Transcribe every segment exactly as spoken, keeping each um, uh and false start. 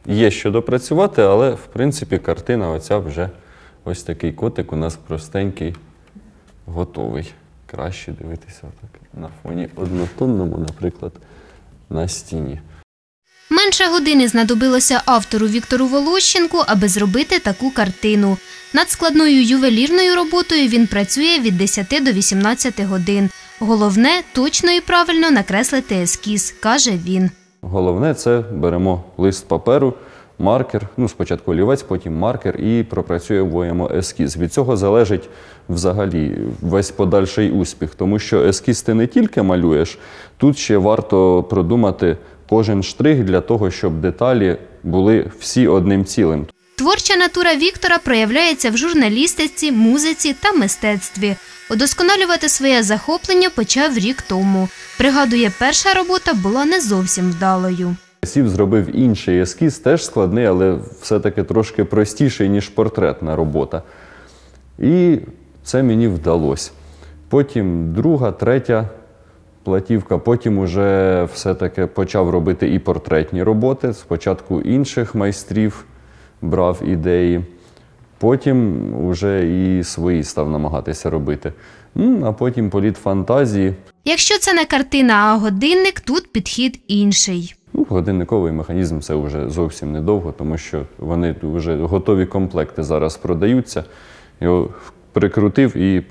є що допрацювати, але, в принципі, картина оця вже ось такий котик у нас простенький, готовий. Краще дивитися так на фоні однотонному, наприклад, на стіні. Менше години знадобилося автору Віктору Волощенку, аби зробити таку картину. Над складною ювелірною роботою він працює від десяти до вісімнадцяти годин. Головне – точно і правильно накреслити ескіз, каже він. Головне – це беремо лист паперу, маркер, ну спочатку олівець, потім маркер і пропрацюємо ескіз. Від цього залежить взагалі весь подальший успіх, тому що ескіз ти не тільки малюєш, тут ще варто продумати кожен штрих для того, щоб деталі були всі одним цілим. Творча натура Віктора проявляється в журналістиці, музиці та мистецтві. Удосконалювати своє захоплення почав рік тому. Пригадує, перша робота була не зовсім вдалою. Сів зробив інший ескіз, теж складний, але все-таки трошки простіший, ніж портретна робота. І це мені вдалося. Потім друга, третя платівка, потім уже все-таки почав робити і портретні роботи. Спочатку інших майстрів брав ідеї, потім вже і свої став намагатися робити. Ну, а потім політ фантазії. Якщо це не картина, а годинник, тут підхід інший. Ну, годинниковий механізм – це вже зовсім недовго, тому що вони вже готові комплекти зараз продаються. Його прикрутив і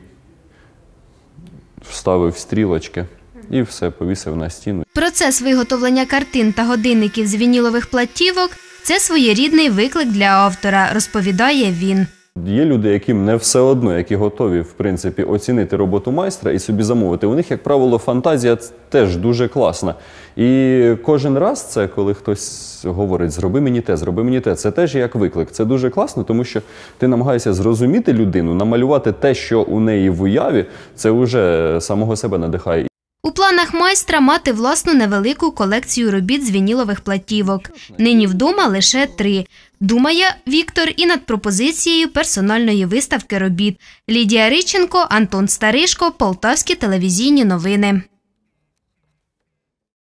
вставив стрілочки. І все, повісив на стіну. Процес виготовлення картин та годинників з вінілових платівок – це своєрідний виклик для автора, розповідає він. Є люди, яким не все одно, які готові, в принципі, оцінити роботу майстра і собі замовити. У них, як правило, фантазія теж дуже класна. І кожен раз це, коли хтось говорить, зроби мені те, зроби мені те, це теж як виклик. Це дуже класно, тому що ти намагаєшся зрозуміти людину, намалювати те, що у неї в уяві, це вже самого себе надихає. У планах майстра мати власну невелику колекцію робіт з вінілових платівок. Нині вдома лише три. Думає Віктор і над пропозицією персональної виставки робіт. Лідія Риченко, Антон Старишко, Полтавські телевізійні новини.